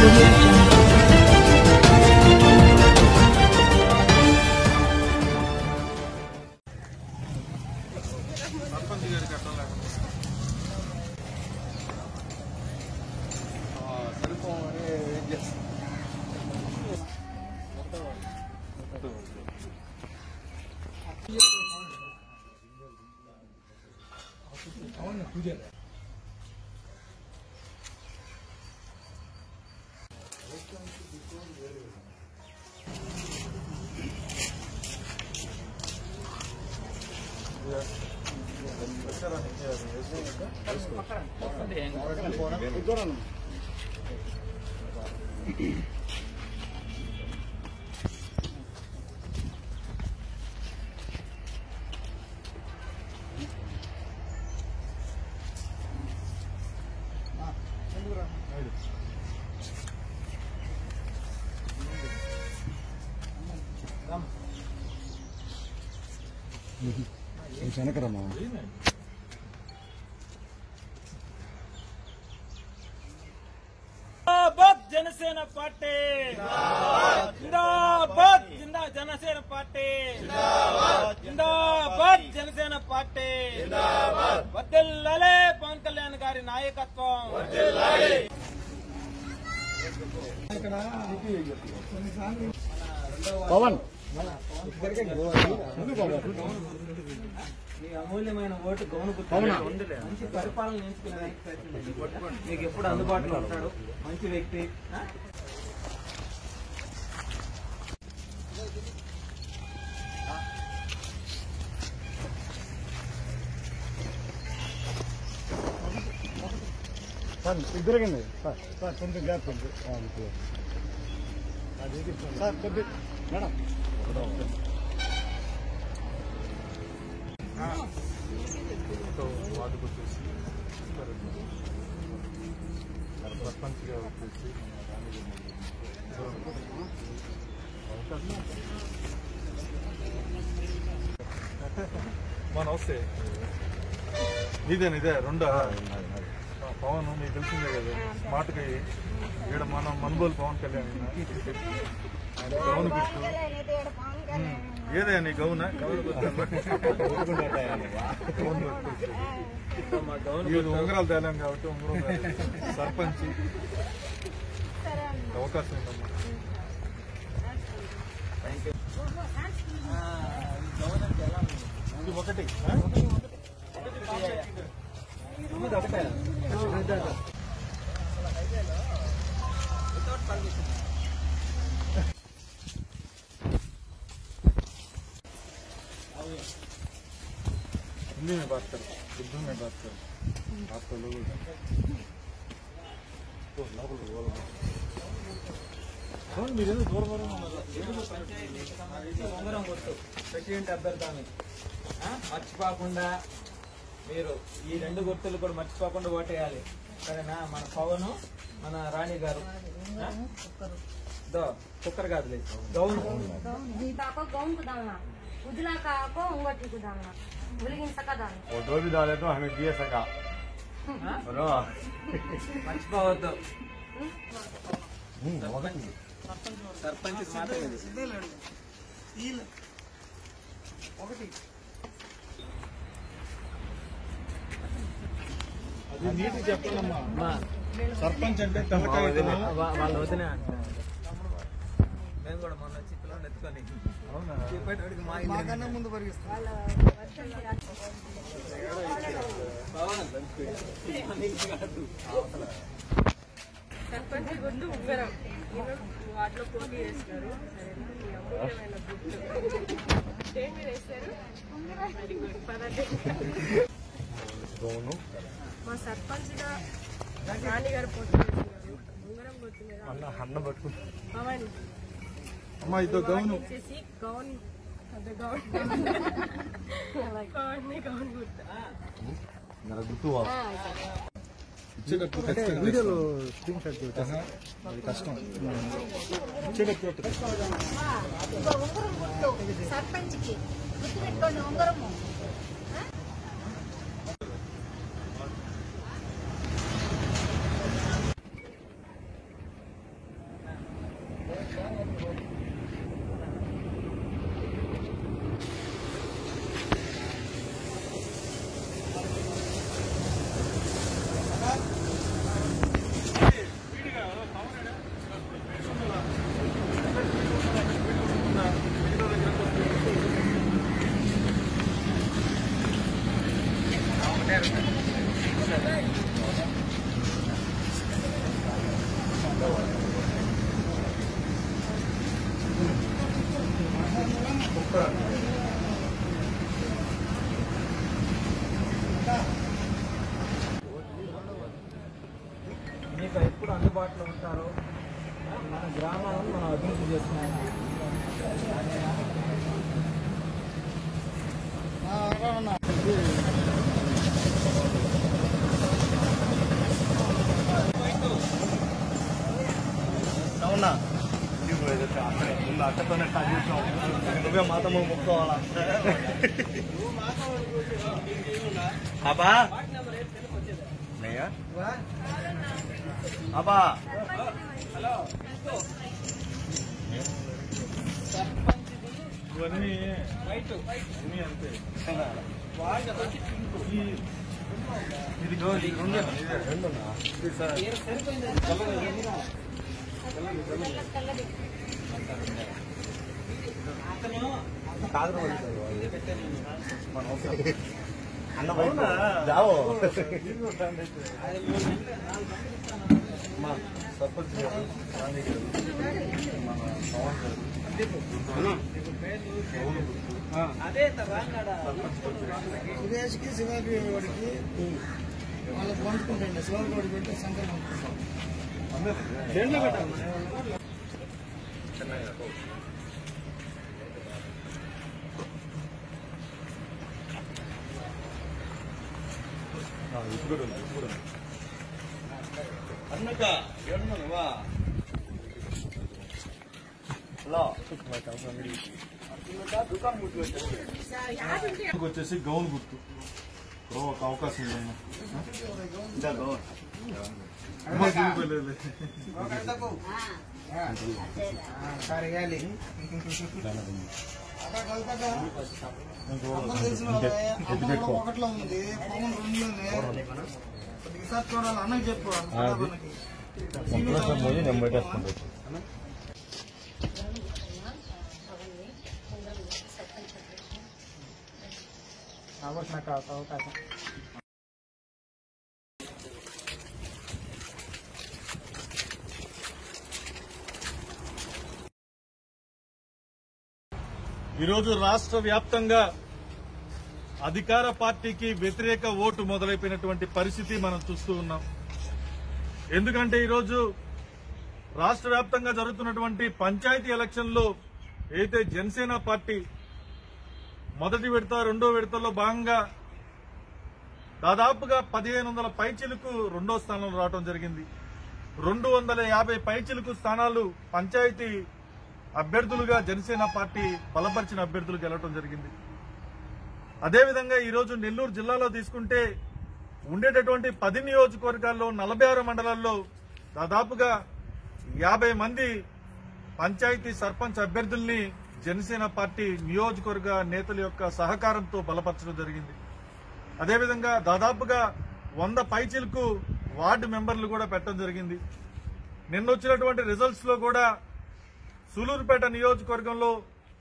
audio jungle. వెనకరమ్మా Janasena party జిందాబాద్ Janasena party జిందాబాద్ జనసేన పార్టీ వర్ధిల్లాలే పవన్ కళ్యాణ్ గారి నాయకత్వం పవన్ మీ అమూల్యమైన ఓటు గౌను మంచి పరిపాలన ఎంచుకునే మీకు ఎప్పుడు అందుబాటులో ఉంటాడు మంచి వ్యక్తి ఇద్దరికండి సార్ కొంచెం గ్యాప్ ఉంది సార్ కొద్ది మేడం వార్డుకు వచ్చేసి సర్పంచ్గా వచ్చేసి మన వస్తే ఇదే రెండా పవన్ మీకు తెలిసిందే కదా స్మార్ట్గా ఇక్కడ మనం మనుగోలు పవన్ కళ్యాణ్ గౌను గుర్తు ఏదే నీ గౌన ఉంగరాలు తేలాం కాబట్టి ఉంగరం సర్పంచ్ అవకాశం ఉందమ్మా ఇది ఒకటి हिंदी में बात कर उर्दू में बात कर आपको लोगों మీరు ఉంగరం కొట్టు ప్రెసిడెంట్ అభ్యర్థాన్ని మర్చిపోకుండా మీరు ఈ రెండు గుర్తులు కూడా మర్చిపోకుండా ఓటేయాలి సరేనా మన పవన్ మన రాణి గారు కుక్కర్ కాదు లేదు గౌన్ गौन को डालना उजला का को अंगूठी को डालना बुलिगिन सका डालना वो दो भी डाले तो हमें दिए सका మర్చిపోవద్దు సర్పంచ్ అది నీటి చెప్పాలమ్మా సర్పంచ్ అంటే తెల్లకాయ వాళ్ళ వదిలే అంటారు మేము కూడా మొన్న వచ్చి పిల్లలు ఎత్తుకొని చెప్పేటోడికి మాకన్నా ముందు పరిగిస్తాం సర్పంచ్ గుండు ఉంగరం వాటిలో పోటీ చేస్తారు ఏమి వేస్తారు మా సర్పంచ్ గా రాణి గారు పోటీ చేస్తున్నారు ఉంగరం కొట్టినారు అన్న పట్టుకుంటా పవన్ అమ్మా ఇదో గౌను వచ్చేసి గౌన్ అదే గౌన్ గౌన్ గుర్తు వీడియోలో స్క్రీన్ షాట్ అది కష్టం सरपंच की ఉంగరము మీకు ఎప్పుడు అందుబాటులో ఉంటారో మన గ్రామాలను మనం అభివృద్ధి చేస్తున్నాం. అవునా ముందు అక్కతోనే స్టార్ట్ చేసాం. నువ్వే మాతమ్మ మొక్కోవాలా? అబ్బా అబ్బా ఇవన్నీ అన్నీ అంతే. ఇది జావో సర్పంచ్ సురేష్కి శివాకి వాడికి వాళ్ళకి పంచుకుంటాండి. శివాకి వాడికి పెట్టి సంకల్పం ఇప్పుడు అన్నక ఏడున్నావా? హలో దుకాణం గుర్తు వచ్చేసి గౌన్ గుర్తు ఒక అవకాశం ఉందమ్మా. ఒకటిలో ఉంది, పవన్ రెండులోనే. ఈసారి చూడాలి అన్నకి చెప్పు. నాకు అవకాశం ఈరోజు రాష్ట్ర వ్యాప్తంగా అధికార పార్టీకి వ్యతిరేక ఓటు మొదలైపోయినటువంటి పరిస్థితి మనం చూస్తూ ఉన్నాం. ఎందుకంటే ఈరోజు రాష్ట్ర వ్యాప్తంగా జరుగుతున్నటువంటి పంచాయతీ ఎలక్షన్లో అయితే జనసేన పార్టీ మొదటి విడత రెండో విడతలో భాగంగా దాదాపుగా 1500 పైచిలకు రెండో స్థానంలో రావడం జరిగింది. 250 పైచిలకు స్థానాలు పంచాయతీ అభ్యర్థులుగా జనసేన పార్టీ బలపరిచిన అభ్యర్థులు గెలవడం జరిగింది. అదేవిధంగా ఈరోజు నెల్లూరు జిల్లాలో తీసుకుంటే ఉండేటటువంటి 10 నియోజకవర్గాల్లో 46 మండలాల్లో దాదాపుగా 50 మంది పంచాయతీ సర్పంచ్ అభ్యర్థుల్ని జనసేన పార్టీ నియోజకవర్గ నేతల యొక్క సహకారంతో బలపరచడం జరిగింది. అదేవిధంగా దాదాపుగా 100 పైచిలకు వార్డు మెంబర్లు కూడా పెట్టడం జరిగింది. నిన్న వచ్చినటువంటి రిజల్ట్స్ లో కూడా సూలూరుపేట నియోజకవర్గంలో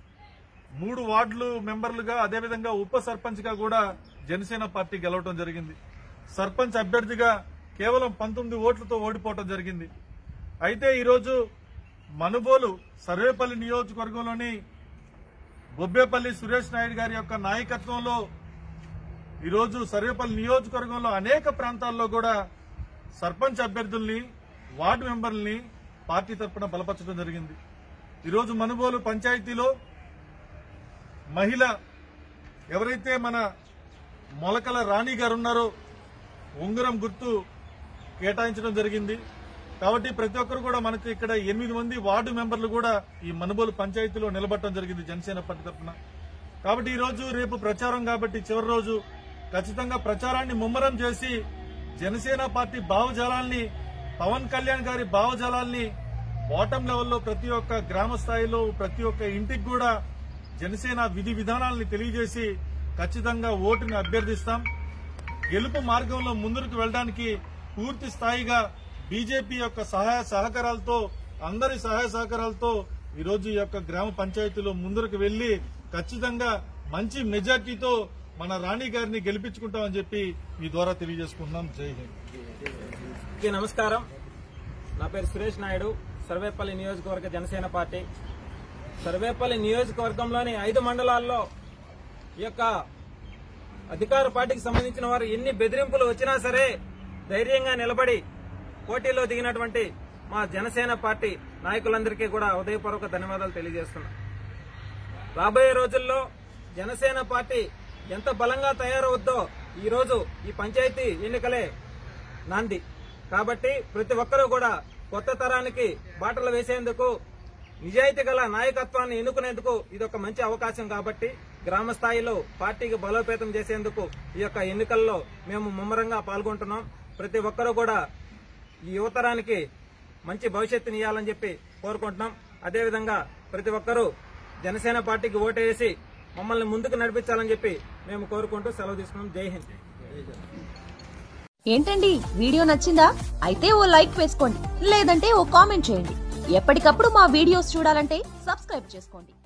3 వార్డులు మెంబర్లుగా అదేవిధంగా ఉప సర్పంచ్ గా కూడా జనసేన పార్టీ గెలవడం జరిగింది. సర్పంచ్ అభ్యర్థిగా కేవలం 19 ఓట్లతో ఓడిపోవడం జరిగింది. అయితే ఈరోజు మనుబోలు సర్వేపల్లి నియోజకవర్గంలోని బొబ్బేపల్లి సురేష్ నాయుడు గారి యొక్క నాయకత్వంలో ఈరోజు సర్వేపల్లి నియోజకవర్గంలో అనేక ప్రాంతాల్లో కూడా సర్పంచ్ అభ్యర్థుల్ని వార్డు మెంబర్లని పార్టీ తరఫున బలపరచడం జరిగింది. ఈరోజు మనుబోలు పంచాయతీలో మహిళ ఎవరైతే మన మొలకల రాణి గారు ఉన్నారో ఉంగరం గుర్తు కేటాయించడం జరిగింది. కాబట్టి ప్రతి ఒక్కరు కూడా మనకి ఇక్కడ 8 మంది వార్డు మెంబర్లు కూడా ఈ మనుబోలు పంచాయతీలో నిలబడటం జరిగింది జనసేన పార్టీ తరఫున. కాబట్టి ఈ రోజు రేపు ప్రచారం కాబట్టి చివరి రోజు ఖచ్చితంగా ప్రచారాన్ని ముమ్మరం చేసి జనసేన పార్టీ భావజాలాల్ని పవన్ కళ్యాణ్ గారి భావజాలాల్ని బాటం లెవెల్లో ప్రతి ఒక్క గ్రామ స్థాయిలో ప్రతి ఒక్క ఇంటికి కూడా జనసేన విధి విధానాలని తెలియజేసి ఖచ్చితంగా ఓటుని అభ్యర్థిస్తాం. గెలుపు మార్గంలో ముందుకు వెళ్లడానికి పూర్తి స్థాయిగా బీజేపీ యొక్క సహాయ సహకారాలతో అందరి సహాయ సహకారాలతో ఈరోజు ఈ యొక్క గ్రామ పంచాయతీలో ముందుకు వెళ్లి ఖచ్చితంగా మంచి మెజార్టీతో మన రాణి గారిని గెలిపించుకుంటామని చెప్పి మీ ద్వారా తెలియజేసుకుంటున్నాం. జై హింద్. నమస్కారం. నా పేరు సురేష్ నాయుడు, సర్వేపల్లి నియోజకవర్గ జనసేన పార్టీ. సర్వేపల్లి నియోజకవర్గంలోని 5 మండలాల్లో ఈ యొక్క అధికార పార్టీకి సంబంధించిన వారు ఎన్ని బెదిరింపులు వచ్చినా సరే ధైర్యంగా నిలబడి పోటీలో దిగినటువంటి మా జనసేన పార్టీ నాయకులందరికీ కూడా హృదయపూర్వక ధన్యవాదాలు తెలియజేస్తున్నా. రాబోయే రోజుల్లో జనసేన పార్టీ ఎంత బలంగా తయారవుద్దో ఈ రోజు ఈ పంచాయతీ ఎన్నికలే నాంది. కాబట్టి ప్రతి ఒక్కరూ కూడా కొత్త తరానికి బాటలు వేసేందుకు, నిజాయితీ గల నాయకత్వాన్ని ఎన్నుకునేందుకు ఇదొక మంచి అవకాశం. కాబట్టి గ్రామ స్థాయిలో పార్టీకి బలోపేతం చేసేందుకు ఈ యొక్క ఎన్నికల్లో మేము ముమ్మరంగా పాల్గొంటున్నాం. ప్రతి ఒక్కరూ కూడా ఈ యువతరానికి మంచి భవిష్యత్తుని ఇవ్వాలని చెప్పి కోరుకుంటున్నాం. అదేవిధంగా ప్రతి ఒక్కరూ జనసేన పార్టీకి ఓటేసి మమ్మల్ని ముందుకు నడిపించాలని చెప్పి మేము కోరుకుంటూ సెలవు తీసుకున్నాం. జై హింద్. ఏంటండి, వీడియో నచ్చిందా? అయితే ఓ లైక్ వేసుకోండి, లేదంటే ఓ కామెంట్ చేయండి. ఎప్పటికప్పుడు మా వీడియోస్ చూడాలంటే సబ్స్క్రైబ్ చేసుకోండి.